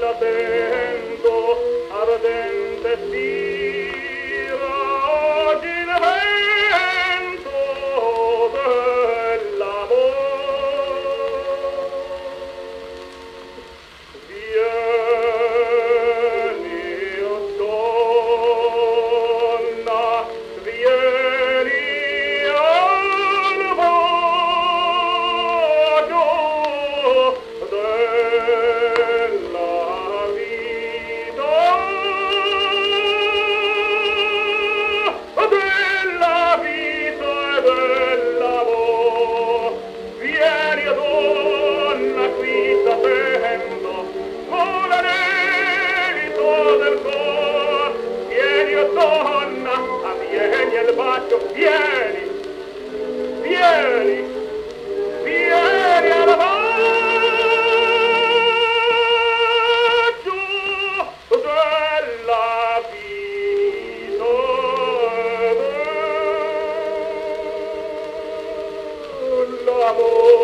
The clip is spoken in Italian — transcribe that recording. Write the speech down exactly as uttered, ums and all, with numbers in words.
attento, ardente spira oggi il vento dell'amor. Vieni, o donna, vieni al bacio della vita, della vita e dell'amor. Vieni, o donna, qui t'attendo, con l'anelito del cor. Vieni, o donna, ah, vieni al bacio, vieni, vieni, vieni al bacio della vita e dell'amor.